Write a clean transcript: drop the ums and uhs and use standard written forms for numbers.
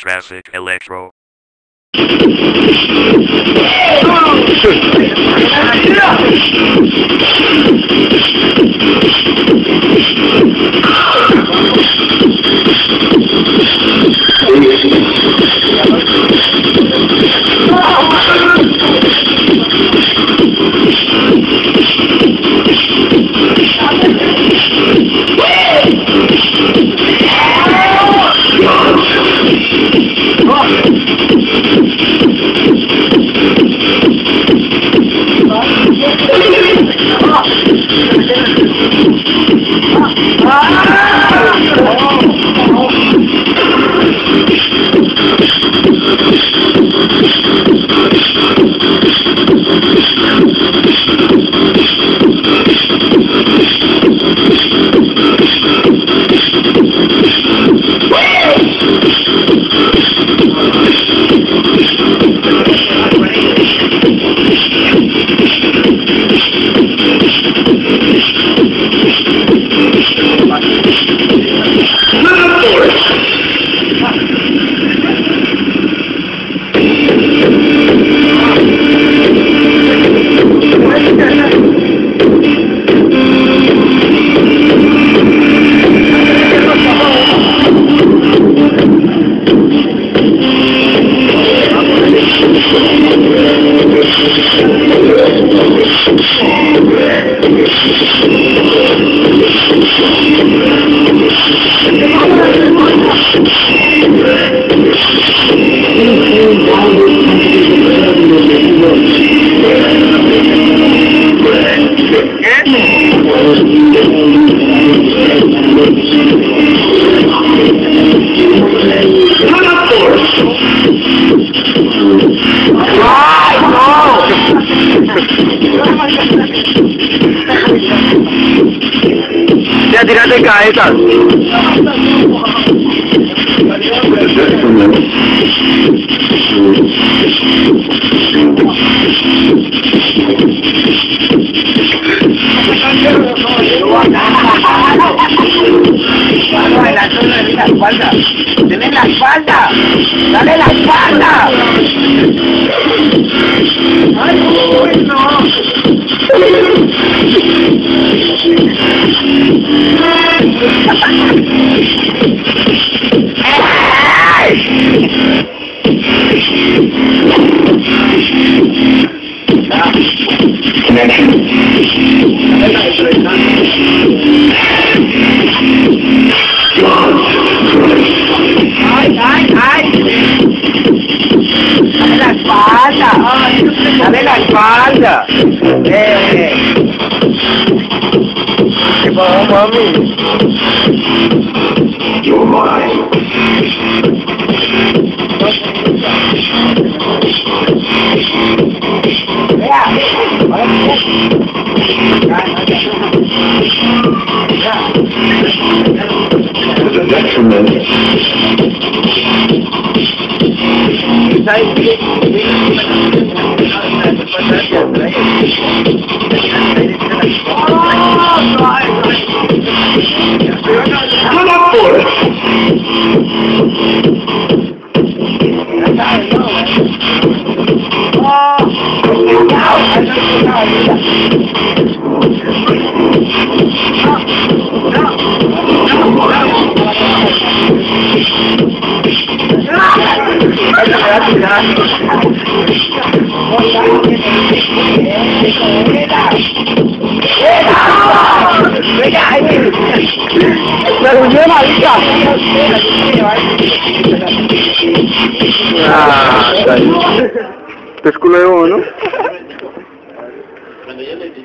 Traffic Electro. Ya tírate cabezas. ¡Dale la espalda! ¡Dale la espalda! ¡Ay, uy, no! ¡Ay, ay, ay! ¡Dale la espalda! ¡Dale la espalda! ¿Qué pasó, mami? You're mine. It's a detriment. Come up for it. ¡Pero lleva, hija! Ah, está ahí. Es culo de bono. Cuando yo le